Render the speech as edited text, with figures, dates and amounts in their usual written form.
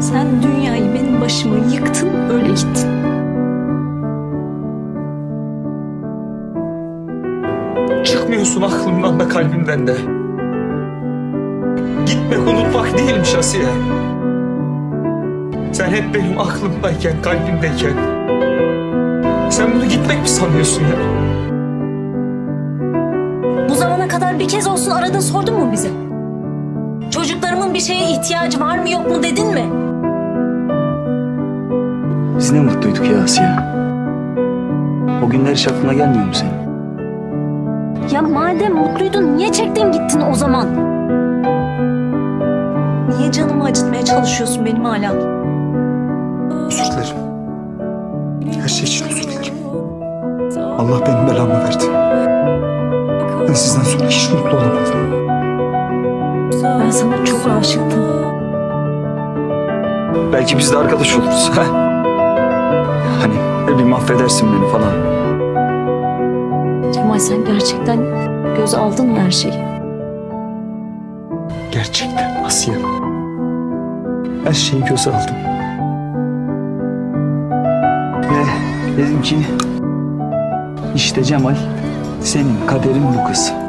Sen dünyayı benim başıma yıktın, öyle gittin. Çıkmıyorsun aklımdan da kalbimden de. Gitmek unutmak değilmiş Asiye. Sen hep benim aklımdayken, kalbimdeyken. Sen bunu gitmek mi sanıyorsun ya? Bu zamana kadar bir kez olsun aradın, sordun mu bize? Çocuklarımın bir şeye ihtiyacı var mı yok mu dedin mi? Biz ne mutluyduk ya Asiye. O günler hiç aklına gelmiyor mu senin? Ya madem mutluydun niye çektin gittin o zaman? Niye canımı acıtmaya çalışıyorsun benim hala? Özür dilerim. Her şey için özür dilerim. Allah benim belamı verdi. Ben sizden sonra hiç mutlu olamadım. Ben sana çok aşıktım. Belki biz de arkadaş oluruz. Ha? Hani bir mahvedersin beni falan. Cemal, sen gerçekten göz aldın mı her şeyi? Gerçekten Asiye. Her şeyi göze aldım. Ve dedim ki işte Cemal, senin kaderin bu kız.